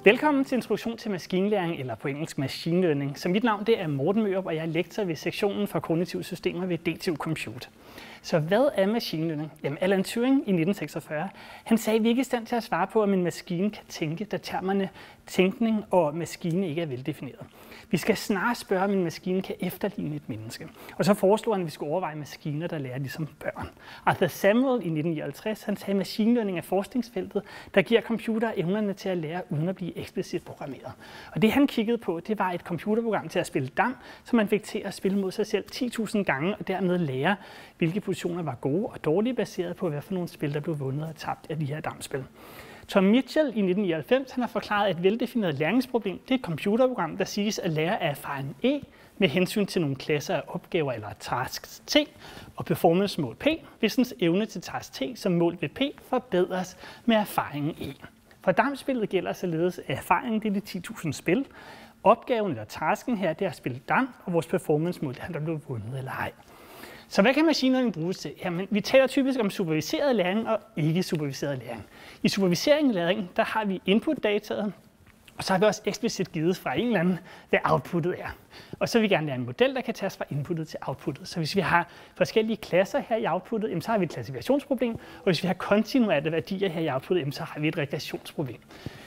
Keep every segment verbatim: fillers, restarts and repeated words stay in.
Velkommen til Introduktion til maskinlæring, eller på engelsk machine learning. Så mit navn det er Morten Mørup, og jeg er lektor ved sektionen for kognitive systemer ved D T U Compute. Så hvad er machine learning? Jamen, Alan Turing i nitten seksogfyrre, han sagde, at vi ikke er i stand til at svare på, om en maskine kan tænke, da termerne tænkning og maskine ikke er veldefineret. Vi skal snarere spørge, om en maskine kan efterligne et menneske. Og så foreslog han, at vi skulle overveje maskiner, der lærer ligesom børn. Arthur Samuel i nitten nioghalvtreds, han sagde, at machine learning er forskningsfeltet, der giver computere evnerne til at lære uden at blive eksplicit programmeret. Og det han kiggede på, det var et computerprogram til at spille dam, som man fik til at spille mod sig selv ti tusind gange, og dermed lære, hvilke positioner var gode og dårlige, baseret på, hvad for nogle spil, der blev vundet og tabt af de her damspil. Tom Mitchell i nitten nioghalvfems han har forklaret, at et veldefineret læringsproblem det er et computerprogram, der siges at lære af erfaring E med hensyn til nogle klasser af opgaver eller tasks T og performance-mål P, hvis dens evne til task T som mål ved P forbedres med erfaringen E. For damspillet gælder således, at erfaringen det er de ti tusind spil. Opgaven eller tasken her det er at spille dam, og vores performance-mål det er, om der blev vundet eller ej. Så hvad kan machine learning bruges til? Jamen, vi taler typisk om superviseret læring og ikke superviseret læring. I supervisering læring, der har vi input-dataet, og så har vi også eksplicit givet fra en eller anden, hvad outputtet er. Og så vil vi gerne lære en model, der kan tages fra inputtet til outputtet. Så hvis vi har forskellige klasser her i outputtet, jamen, så har vi et klassifikationsproblem, og hvis vi har kontinuerte værdier her i outputtet, jamen, så har vi et regressionsproblem.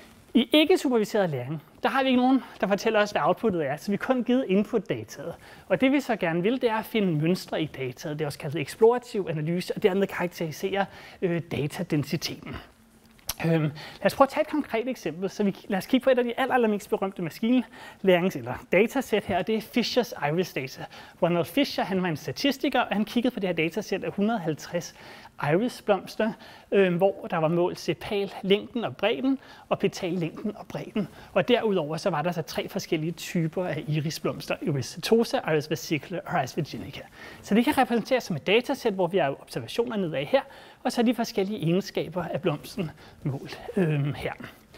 I ikke-superviseret læring, der har vi ikke nogen, der fortæller os, hvad outputtet er, så vi har kun givet input-dataet. Og det vi så gerne vil, det er at finde mønstre i dataet. Det er også kaldet eksplorativ analyse, og dermed karakterisere øh, datadensiteten. Øhm, lad os prøve at tage et konkret eksempel. Så vi, lad os kigge på et af de aller, allermest berømte maskinlærings- eller datasæt her, og det er Fishers Iris Data. Ronald Fisher han var en statistiker, og han kiggede på det her datasæt af et hundrede og halvtreds irisblomster, øh, hvor der var målt sepal længden og bredden, og petal længden og bredden. Og derudover så var der så tre forskellige typer af irisblomster, Iris setosa, Iris versicolor og Iris virginica. Så det kan repræsenteres som et datasæt, hvor vi har observationer nedad her, og så de forskellige egenskaber af blomsten målt øh, her.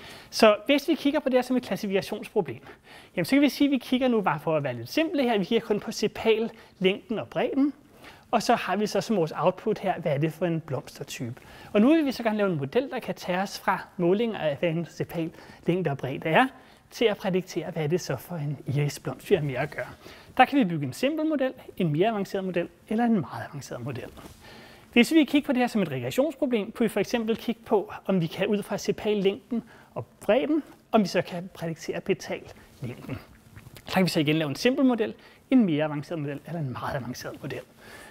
Så hvis vi kigger på det her som et klassifikationsproblem, jamen så kan vi sige, at vi kigger nu bare for at være lidt simple her, vi kigger kun på sepal længden og bredden. Og så har vi så som vores output her, hvad er det for en blomstertype. Og nu vil vi så gerne lave en model, der kan tage os fra målinger af, hvad en sepal længde og bredde er, til at prædiktere, hvad er det så for en irisblomst, vi har mere at gøre. Der kan vi bygge en simpel model, en mere avanceret model eller en meget avanceret model. Hvis vi kigger på det her som et regressionsproblem, kunne vi for eksempel kigge på, om vi kan ud fra sepal længden og bredden, om vi så kan prædiktere petal længden. Så kan vi så igen lave en simpel model, en mere avanceret model eller en meget avanceret model.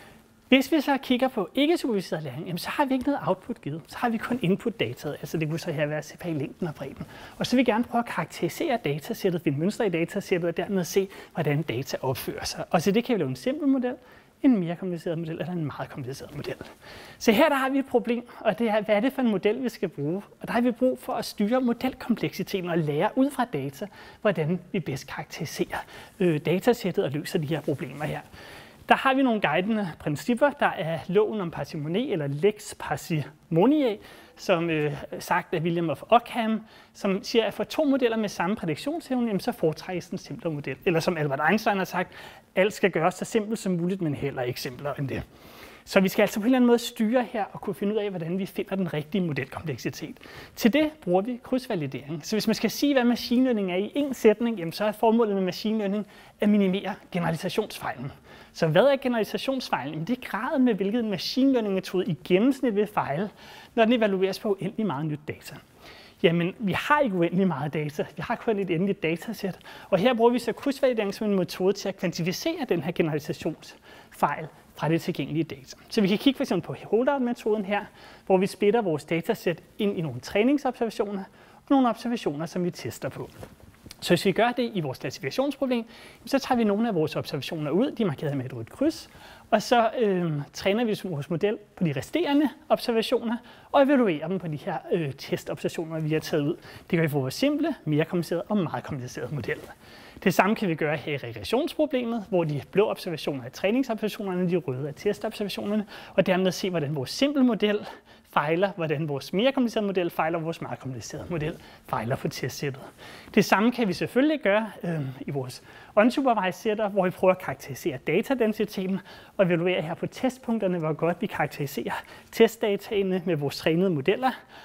Hvis vi så kigger på ikke-superviseret læring, jamen, så har vi ikke noget output givet. Så har vi kun input-dataet, altså det kunne så her være sepal længden og bredden. Og så vil vi gerne prøve at karakterisere datasættet, finde mønstre i datasættet og dermed se, hvordan data opfører sig. Og så det kan vi lave en simpel model, en mere kompliceret model eller en meget kompliceret model. Så her der har vi et problem, og det er, hvad er det for en model, vi skal bruge? Og der har vi brug for at styre modelkompleksiteten og lære ud fra data, hvordan vi bedst karakteriserer øh, datasættet og løser de her problemer her. Der har vi nogle guidende principper, der er loven om parsimoni, eller lex parsimoniae, som øh, sagt af William of Ockham, som siger, at for to modeller med samme prædiktionsevne, jamen, så foretrækkes den simplere model. Eller som Albert Einstein har sagt, alt skal gøres så simpelt som muligt, men heller ikke simplere end det. Så vi skal altså på en eller anden måde styre her og kunne finde ud af, hvordan vi finder den rigtige modelkompleksitet. Til det bruger vi krydsvalidering. Så hvis man skal sige, hvad machine learning er i en sætning, jamen så er formålet med machine learning at minimere generalisationsfejlen. Så hvad er generalisationsfejlen? Jamen det er graden med, hvilket en machine learning metode i gennemsnit vil fejle, når den evalueres på uendelig meget nyt data. Jamen, vi har ikke uendelig meget data. Vi har kun et endeligt datasæt. Og her bruger vi så krydsvalidering som en metode til at kvantificere den her generalisationsfejl fra det tilgængelige data. Så vi kan kigge for eksempel på holdout-metoden her, hvor vi splitter vores datasæt ind i nogle træningsobservationer og nogle observationer, som vi tester på. Så hvis vi gør det i vores klassifikationsproblem, så tager vi nogle af vores observationer ud, de er markeret med et rødt kryds, og så øh, træner vi vores model på de resterende observationer og evaluerer dem på de her øh, testobservationer, vi har taget ud. Det gør vi for vores simple, mere komplicerede og meget komplicerede modeller. Det samme kan vi gøre her i regressionsproblemet, hvor de blå observationer er træningsobservationerne, de røde er testobservationerne, og dermed se, hvordan vores simple model fejler, hvordan vores mere komplicerede model fejler, og vores meget komplicerede model fejler på testsættet. Det samme kan vi selvfølgelig gøre øh, i vores unsupervised setup, hvor vi prøver at karakterisere datadensiteten og evaluere her på testpunkterne, hvor godt vi karakteriserer testdataene med vores trænede modeller.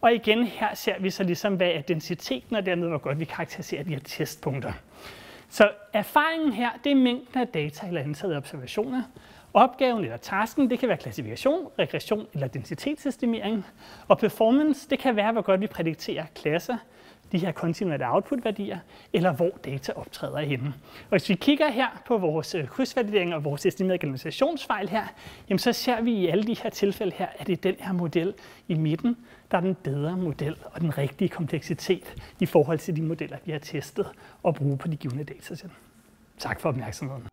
Og igen her ser vi så ligesom, hvad er densiteten, og dermed hvor godt vi karakteriserer de her testpunkter. Så erfaringen her, det er mængden af data eller antallet af observationer. Opgaven eller tasken, det kan være klassifikation, regression eller densitetsestimering. Og performance, det kan være, hvor godt vi prædikterer klasser, de her kontinuerlige output-værdier, eller hvor data optræder henne. Og hvis vi kigger her på vores krydsvalidering og vores estimerede generalisationsfejl her, jamen så ser vi i alle de her tilfælde her, at det er den her model i midten, der er den bedre model og den rigtige kompleksitet i forhold til de modeller, vi har testet og brugt på de givne datasæt. Tak for opmærksomheden.